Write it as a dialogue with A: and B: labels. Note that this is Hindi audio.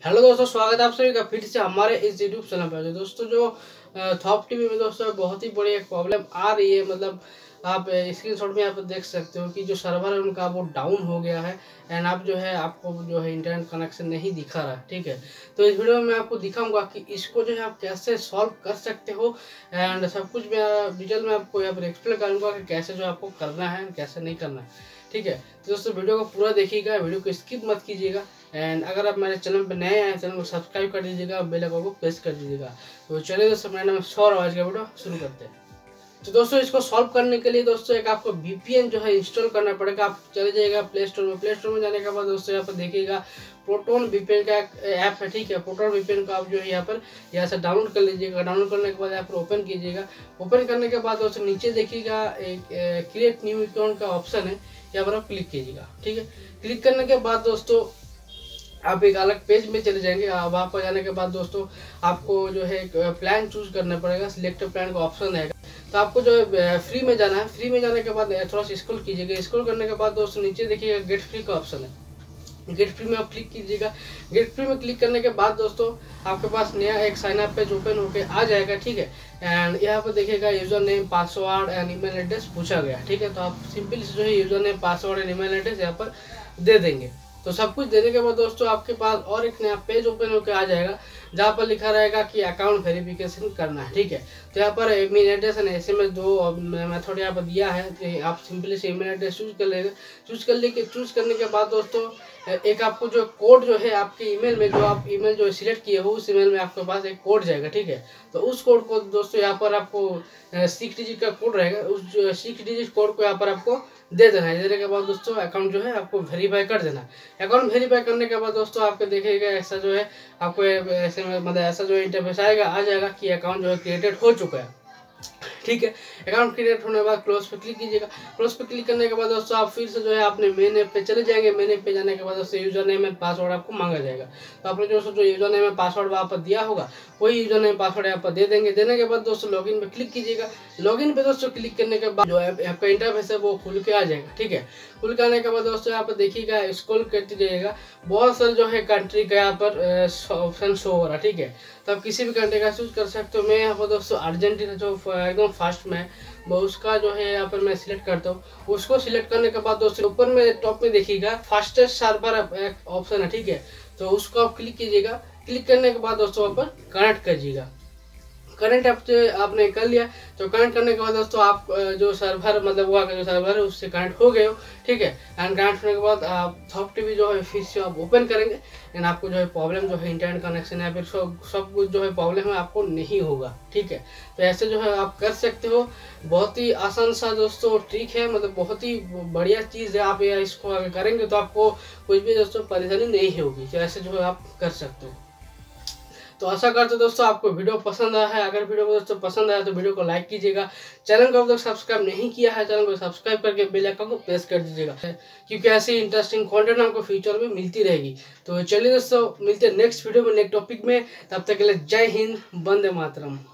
A: हेलो दोस्तों, स्वागत है आप सभी का फिर से हमारे इस यूट्यूब चैनल पर। दोस्तों जो थॉप टीवी में दोस्तों बहुत ही बड़ी एक प्रॉब्लम आ रही है। मतलब आप स्क्रीनशॉट में आप देख सकते हो कि जो सर्वर है उनका वो डाउन हो गया है एंड आप जो है आपको जो है इंटरनेट कनेक्शन नहीं दिखा रहा है। ठीक है, तो इस वीडियो में मैं आपको दिखाऊंगा कि इसको जो है आप कैसे सॉल्व कर सकते हो एंड सब कुछ मैं डिटेल में आपको यहाँ पर एक्सप्लेन करूँगा कि कैसे जो आपको करना है कैसे नहीं करना है। ठीक है, तो दोस्तों वीडियो को पूरा देखिएगा, वीडियो को स्किप मत कीजिएगा एंड अगर आप मेरे चैनल पर नए आए चैनल को सब्सक्राइब कर दीजिएगा, बेल आइकन को प्रेस कर दीजिएगा। तो चलिए दोस्तों, मेरा नाम सौरव, आज का वीडियो शुरू करते हैं। तो दोस्तों इसको सॉल्व करने के लिए दोस्तों एक आपको VPN जो है इंस्टॉल करना पड़ेगा। आप चले जाइएगा प्ले स्टोर में जाने के बाद दोस्तों यहाँ पर देखिएगा प्रोटोन VPN का ऐप है। ठीक है, प्रोटोन VPN का आप जो है यहाँ से डाउनलोड कर लीजिएगा। डाउनलोड करने के बाद यहाँ पर ओपन कीजिएगा। ओपन करने के बाद दोस्तों नीचे देखिएगा एक क्रिएट न्यू अकाउंट का ऑप्शन है, यहाँ पर आप क्लिक कीजिएगा। ठीक है, क्लिक करने के बाद दोस्तों आप एक अलग पेज में चले जाएंगे। वहाँ पर जाने के बाद दोस्तों आपको जो है प्लान चूज करना पड़ेगा। सिलेक्ट प्लान का ऑप्शन है, तो आपको जो है फ्री में जाना है। फ्री में जाने के बाद थोड़ा सा स्क्रॉल कीजिएगा। स्क्रॉल करने के बाद दोस्तों नीचे देखिएगा गेट फ्री का ऑप्शन है। गेट फ्री में आप क्लिक कीजिएगा। गेट फ्री में क्लिक करने के बाद दोस्तों आपके पास नया एक साइन अप पेज ओपन होके आ जाएगा। ठीक है, एंड यहाँ पर देखिएगा user name, password and email address पूछा गया। ठीक है, तो आप सिंपल से जो है user name, password and email address यहाँ पर दे देंगे। तो सब कुछ देने के बाद दोस्तों आपके पास और एक नया पेज ओपन होकर आ जाएगा, जहाँ पर लिखा रहेगा कि अकाउंट वेरिफिकेशन करना है। ठीक है, तो यहाँ पर ईमेल एड्रेस एंड SMS दो मेथड यहाँ पर दिया है। तो आप सिंपली से ईमेल एड्रेस चूज कर लेंगे। चूज करने के बाद दोस्तों एक आपको जो कोड जो है आपके ईमेल में, जो आप ईमेल जो सिलेक्ट किए हो उस ईमेल में आपके पास एक कोड जाएगा। ठीक है, तो उस कोड को दोस्तों यहाँ पर आपको 6 डिजिट का कोड रहेगा। उस 6 डिजिट कोड को यहाँ पर आपको दे देना है। देने के बाद दोस्तों अकाउंट जो है आपको वेरीफाई कर देना है। अकाउंट वेरीफाई करने के बाद दोस्तों आपको देखिएगा ऐसा जो है आपको ऐसे मतलब ऐसा जो इंटरफेस आएगा आ जाएगा कि अकाउंट जो है क्रिएटेड हो चुका है। ठीक है, अकाउंट क्रिएट होने के बाद क्लोज पे क्लिक कीजिएगा। क्लोज पे क्लिक करने के बाद दोस्तों आप फिर से जो है अपने मेन ऐप पे चले जाएंगे। मेन ऐप पे जाने के बाद दोस्तों यूजर नेम एंड पासवर्ड आपको मांगा जाएगा। तो आपने जो यूजर नेम एंड पासवर्ड वहाँ पर दिया होगा वही यूजर नेम पासवर्ड यहाँ पर दे देंगे। देने के बाद दोस्तों लॉगिन पे क्लिक कीजिएगा। लॉगिन पे दोस्तों क्लिक करने के बाद जो ऐप का इंटरफेस है वो खुल के आ जाएगा। ठीक है, खुल के आने के बाद दोस्तों यहाँ पर देखिएगा स्क्रॉल करते जाइएगा, बहुत सारे जो है कंट्री का यहाँ पर ऑप्शन शो हो रहा है। ठीक है, तो आप किसी भी कंट्री का चूज कर सकते हो। मैं यहाँ पर दोस्तों अर्जेंटीना जो एकदम फास्ट में वो उसका जो है यहाँ पर मैं सिलेक्ट करता हूँ। उसको सिलेक्ट करने के बाद दोस्तों ऊपर में टॉप में देखिएगा फास्टेस्ट सर्वर एक ऑप्शन है। ठीक है, तो उसको आप क्लिक कीजिएगा। क्लिक करने के बाद दोस्तों वहाँ पर कनेक्ट करिएगा। कनेक्ट आपने कर लिया, तो कनेक्ट करने के बाद दोस्तों आप जो सर्वर मतलब वहाँ का जो सर्वर है उससे कनेक्ट हो गए हो। ठीक है, एंड कनेक्ट होने के बाद आप थॉप टीवी जो है फिर से आप ओपन करेंगे एंड आपको जो है प्रॉब्लम जो है इंटरनेट कनेक्शन या फिर सब कुछ जो है प्रॉब्लम है आपको नहीं होगा। ठीक है, तो ऐसे जो है आप कर सकते हो। बहुत ही आसान सा दोस्तों ट्रिक है, मतलब बहुत ही बढ़िया चीज़ है। आप इसको अगर करेंगे तो आपको कुछ भी दोस्तों परेशानी नहीं होगी। तो ऐसे जो है आप कर सकते हो। तो आशा करते दोस्तों आपको वीडियो पसंद आया है। अगर वीडियो दोस्तों पसंद आया तो वीडियो को लाइक कीजिएगा। चैनल को अब तक सब्सक्राइब नहीं किया है चैनल को सब्सक्राइब करके बेल आइकन को प्रेस कर दीजिएगा, क्योंकि ऐसी इंटरेस्टिंग कंटेंट हमको फ्यूचर में मिलती रहेगी। तो चलिए दोस्तों मिलते हैं नेक्स्ट वीडियो में नेक्स्ट टॉपिक में। तब तक के लिए जय हिंद, वंदे मातरम।